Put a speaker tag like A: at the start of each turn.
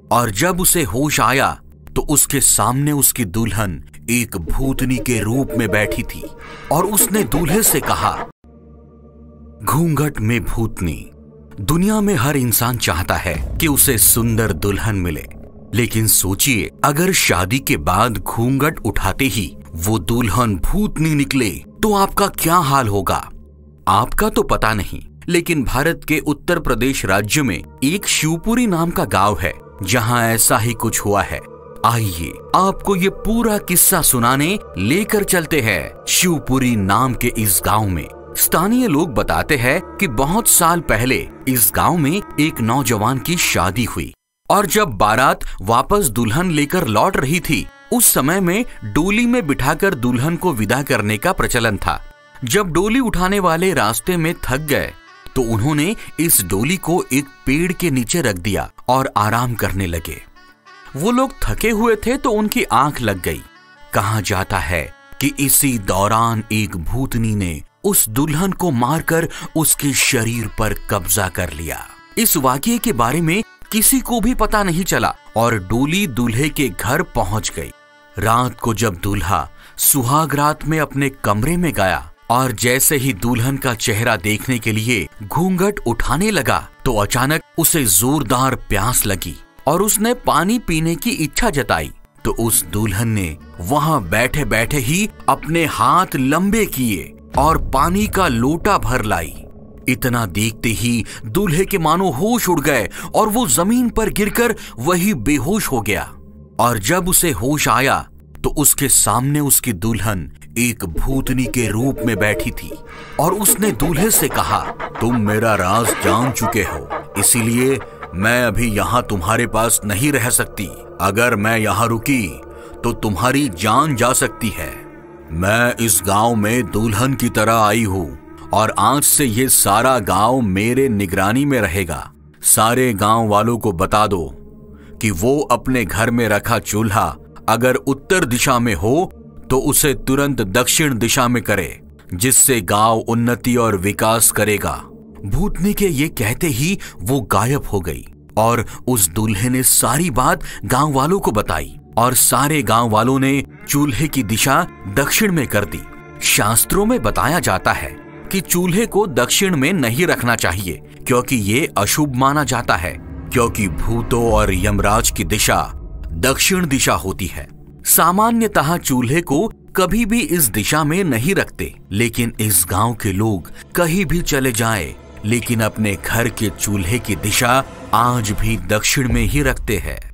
A: और जब उसे होश आया तो उसके सामने उसकी दुल्हन एक भूतनी के रूप में बैठी थी और उसने दूल्हे से कहा, घूंघट में भूतनी। दुनिया में हर इंसान चाहता है कि उसे सुंदर दुल्हन मिले, लेकिन सोचिए अगर शादी के बाद घूंघट उठाते ही वो दुल्हन भूतनी निकले तो आपका क्या हाल होगा। आपका तो पता नहीं, लेकिन भारत के उत्तर प्रदेश राज्य में एक शिवपुरी नाम का गांव है जहां ऐसा ही कुछ हुआ है। आइए आपको ये पूरा किस्सा सुनाने लेकर चलते हैं शिवपुरी नाम के इस गांव में। स्थानीय लोग बताते हैं कि बहुत साल पहले इस गांव में एक नौजवान की शादी हुई और जब बारात वापस दुल्हन लेकर लौट रही थी, उस समय में डोली में बिठाकर दुल्हन को विदा करने का प्रचलन था। जब डोली उठाने वाले रास्ते में थक गए तो उन्होंने इस डोली को एक पेड़ के नीचे रख दिया और आराम करने लगे। वो लोग थके हुए थे तो उनकी आंख लग गई। कहा जाता है कि इसी दौरान एक भूतनी ने उस दुल्हन को मारकर उसके शरीर पर कब्जा कर लिया। इस वाकये के बारे में किसी को भी पता नहीं चला और डोली दूल्हे के घर पहुंच गई। रात को जब दूल्हा सुहाग रात में अपने कमरे में गया और जैसे ही दुल्हन का चेहरा देखने के लिए घूंघट उठाने लगा तो अचानक उसे जोरदार प्यास लगी और उसने पानी पीने की इच्छा जताई। तो उस दुल्हन ने वहां बैठे बैठे ही अपने हाथ लंबे किए और पानी का लोटा भर लाई। इतना देखते ही दूल्हे के मानो होश उड़ गए और वो जमीन पर गिरकर वही बेहोश हो गया। और जब उसे होश आया तो उसके सामने उसकी दुल्हन एक भूतनी के रूप में बैठी थी और उसने दूल्हे से कहा, तुम मेरा राज जान चुके हो, इसीलिए मैं अभी यहाँ तुम्हारे पास नहीं रह सकती। अगर मैं यहाँ रुकी तो तुम्हारी जान जा सकती है। मैं इस गांव में दुल्हन की तरह आई हूँ और आज से ये सारा गांव मेरे निगरानी में रहेगा। सारे गांव वालों को बता दो कि वो अपने घर में रखा चूल्हा अगर उत्तर दिशा में हो तो उसे तुरंत दक्षिण दिशा में करे, जिससे गांव उन्नति और विकास करेगा। भूतनी के ये कहते ही वो गायब हो गई और उस दूल्हे ने सारी बात गांव वालों को बताई और सारे गांव वालों ने चूल्हे की दिशा दक्षिण में कर दी। शास्त्रों में बताया जाता है कि चूल्हे को दक्षिण में नहीं रखना चाहिए क्योंकि ये अशुभ माना जाता है, क्योंकि भूतों और यमराज की दिशा दक्षिण दिशा होती है। सामान्यतः चूल्हे को कभी भी इस दिशा में नहीं रखते, लेकिन इस गांव के लोग कहीं भी चले जाएं, लेकिन अपने घर के चूल्हे की दिशा आज भी दक्षिण में ही रखते हैं।